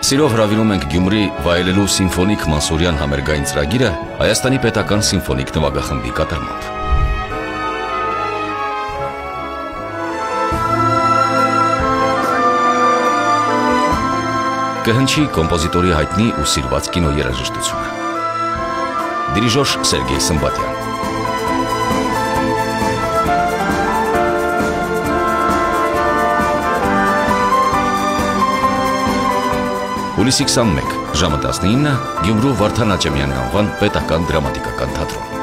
Սիրով հրավիրում ենք Գյումրի վայելելու սիմֆոնիկ մանսուրյան համերգային ծրագիրը Հայաստանի պետական սիմֆոնիկ նվագախմբի կատարմամբ։ Կհնչի կոմպոզիտորի հայտնի ու սիրված կինո երաժշտությունը։ Դիրիժոր Սերգեյ Սմբատյան։ Հուլիսի 21, ժամը 19, Գյումրու Վարդան Աճեմյանի անվան պետական դրամատիկական թատրոն։